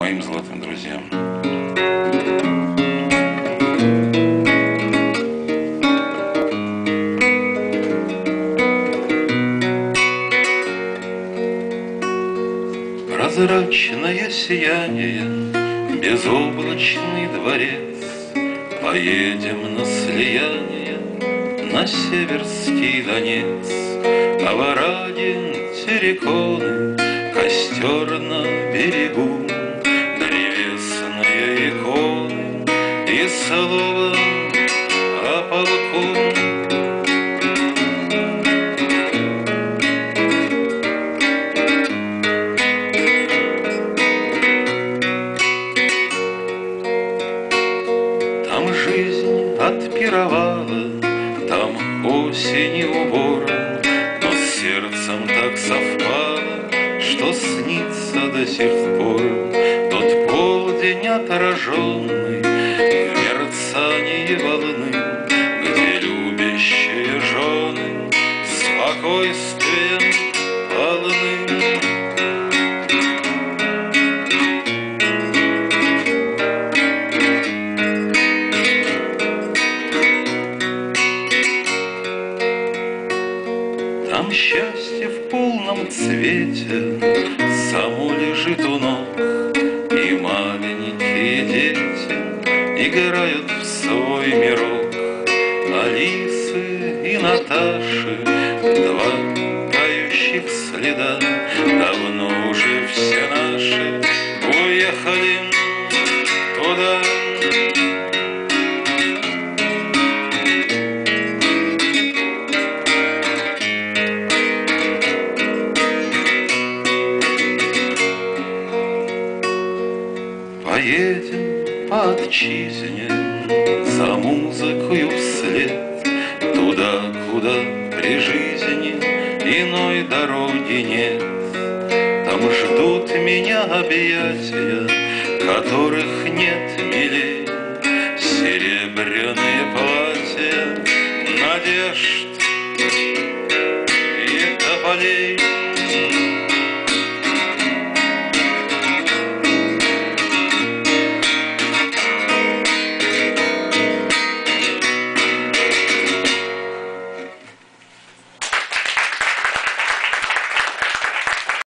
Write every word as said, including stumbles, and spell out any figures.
моим золотым друзьям. Прозрачное сияние, безоблачный дворец, поедем на слияние, на северский Донец. А в Араде терриконы, костер на берегу, древесные иконы и слово о полку. Там жизнь отпировала, там осень убора, но с сердцем так совпало, что снится до сих пор тот полдень отраженный в мерцании волны, где любящие жены спокойствием полны. Там счастье в полном цвете само лежит у ног, и маленькие дети играют в свой мирок. Алисы и Наташи, два тающих следа, давно уже все наши уехали туда. Поедем по отчизне за музыкою вслед, туда, куда при жизни иной дороги нет. Там ждут меня объятия, которых нет милей, серебряные платья, надежд